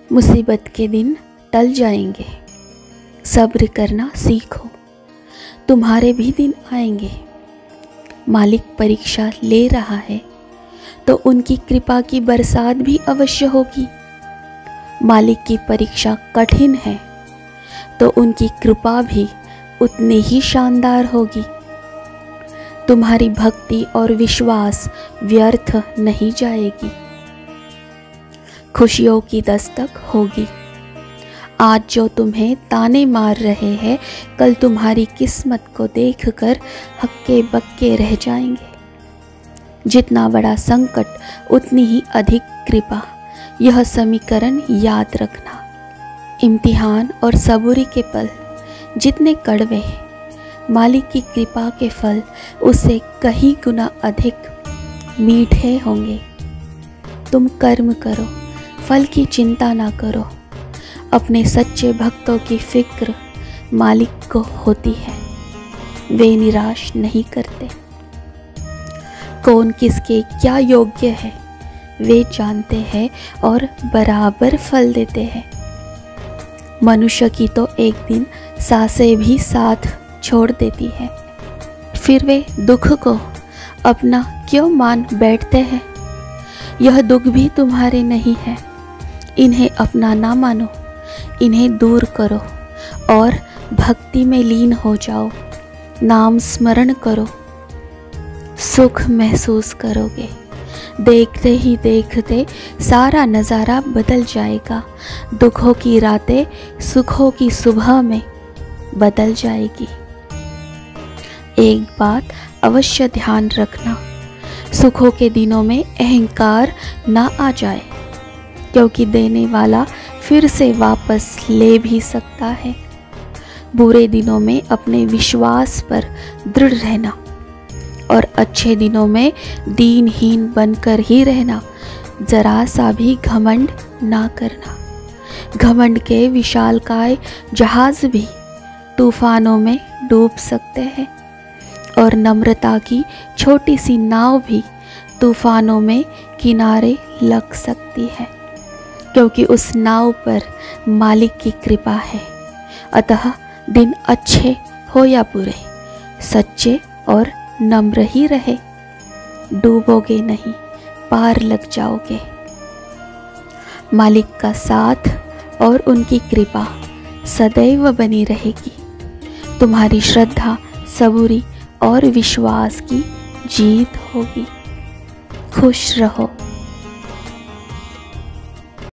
मुसीबत के दिन टल जाएंगे, सब्र करना सीखो, तुम्हारे भी दिन आएंगे। मालिक परीक्षा ले रहा है तो उनकी कृपा की बरसात भी अवश्य होगी। मालिक की परीक्षा कठिन है तो उनकी कृपा भी उतनी ही शानदार होगी। तुम्हारी भक्ति और विश्वास व्यर्थ नहीं जाएगी, खुशियों की दस्तक होगी। आज जो तुम्हें ताने मार रहे हैं, कल तुम्हारी किस्मत को देखकर हक्के बक्के रह जाएंगे। जितना बड़ा संकट उतनी ही अधिक कृपा, यह समीकरण याद रखना। इम्तिहान और सबूरी के पल जितने कड़वे, मालिक की कृपा के फल उससे कहीं गुना अधिक मीठे होंगे। तुम कर्म करो, फल की चिंता ना करो। अपने सच्चे भक्तों की फिक्र मालिक को होती है, वे निराश नहीं करते। कौन किसके क्या योग्य है वे जानते हैं और बराबर फल देते हैं। मनुष्य की तो एक दिन सांसें भी साथ छोड़ देती है, फिर वे दुख को अपना क्यों मान बैठते हैं। यह दुख भी तुम्हारे नहीं है, इन्हें अपना ना मानो, इन्हें दूर करो और भक्ति में लीन हो जाओ। नाम स्मरण करो, सुख महसूस करोगे। देखते ही देखते सारा नज़ारा बदल जाएगा। दुखों की रातें सुखों की सुबह में बदल जाएगी। एक बात अवश्य ध्यान रखना, सुखों के दिनों में अहंकार ना आ जाए, क्योंकि देने वाला फिर से वापस ले भी सकता है। बुरे दिनों में अपने विश्वास पर दृढ़ रहना और अच्छे दिनों में दीनहीन बनकर ही रहना। जरा सा भी घमंड ना करना। घमंड के विशालकाय जहाज भी तूफानों में डूब सकते हैं और नम्रता की छोटी सी नाव भी तूफानों में किनारे लग सकती है, क्योंकि उस नाव पर मालिक की कृपा है। अतः दिन अच्छे हो या बुरे, सच्चे और नम्र ही रहे। डूबोगे नहीं, पार लग जाओगे। मालिक का साथ और उनकी कृपा सदैव बनी रहेगी। तुम्हारी श्रद्धा, सबूरी और विश्वास की जीत होगी। खुश रहो।